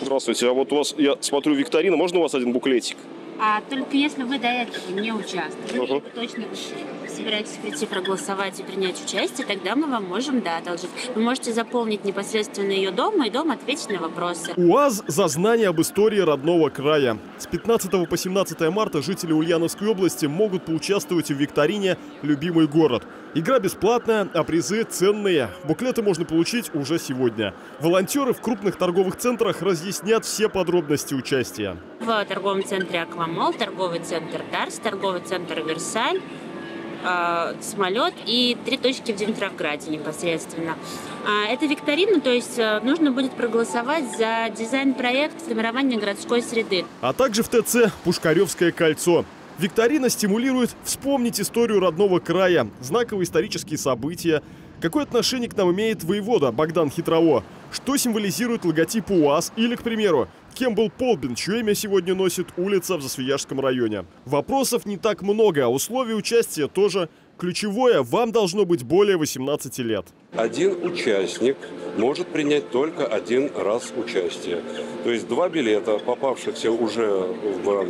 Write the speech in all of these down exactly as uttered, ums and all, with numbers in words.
Здравствуйте. А вот у вас, я смотрю, викторина. Можно у вас один буклетик? А только если вы до этого не участвовали, Uh-huh. вы точно собираетесь прийти проголосовать и принять участие, тогда мы вам можем, да, одолжить. Вы можете заполнить непосредственно ее дома, и дома ответить на вопросы. УАЗ за знание об истории родного края. С пятнадцатого по семнадцатое марта жители Ульяновской области могут поучаствовать в викторине «Любимый город». Игра бесплатная, а призы ценные. Буклеты можно получить уже сегодня. Волонтеры в крупных торговых центрах разъяснят все подробности участия. В торговом центре «Аквамол», торговый центр «Дарс», торговый центр «Версаль», э, самолет и три точки в Димитровграде непосредственно. А, это викторина, то есть э, нужно будет проголосовать за дизайн-проект формирования городской среды. А также в ТЦ «Пушкаревское кольцо». Викторина стимулирует вспомнить историю родного края, знаковые исторические события. Какое отношение к нам имеет воевода Богдан Хитрово? Что символизирует логотип УАЗ? Или, к примеру, кем был Полбин, чье имя сегодня носит улица в Засвияжском районе? Вопросов не так много, а условия участия тоже. Ключевое, вам должно быть более восемнадцати лет. Один участник может принять только один раз участие. То есть два билета, попавшихся уже в,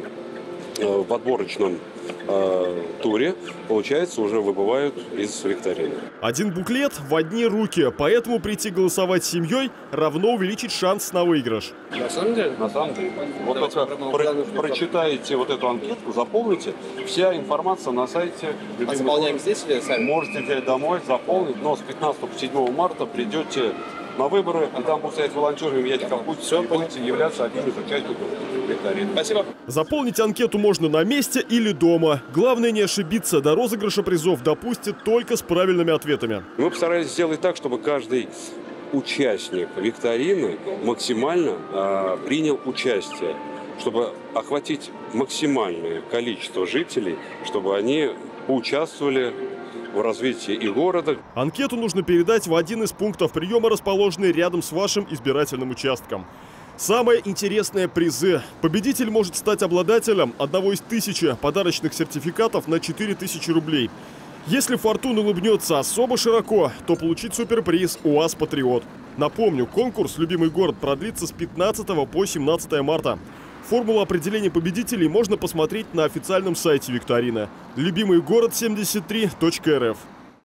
в отборочном э, туре, получается, уже выбывают из викторины. Один буклет в одни руки, поэтому прийти голосовать с семьей равно увеличить шанс на выигрыш. На самом деле? На самом деле. Вот только про, прочитаете вот эту анкетку, заполните. Вся информация на сайте. А заполняем здесь или сами? Можете взять домой, заполнить, но с пятнадцатого по седьмое марта придете на выборы, и там будут стоять волонтеры, менять капут, все, будете являться одним из участников викторины. Спасибо. Заполнить анкету можно на месте или дома. Главное не ошибиться, до розыгрыша призов допустят только с правильными ответами. Мы постарались сделать так, чтобы каждый участник викторины максимально э, принял участие, чтобы охватить максимальное количество жителей, чтобы они поучаствовали в развитии и города. Анкету нужно передать в один из пунктов приема, расположенный рядом с вашим избирательным участком. Самое интересное — призы. Победитель может стать обладателем одного из тысячи подарочных сертификатов на четыре тысячи рублей. Если фортуна улыбнется особо широко, то получить суперприз УАЗ «Патриот». Напомню, конкурс «Любимый город» продлится с пятнадцатого по семнадцатое марта. Формулу определения победителей можно посмотреть на официальном сайте викторины любимый город семьдесят три точка эр эф.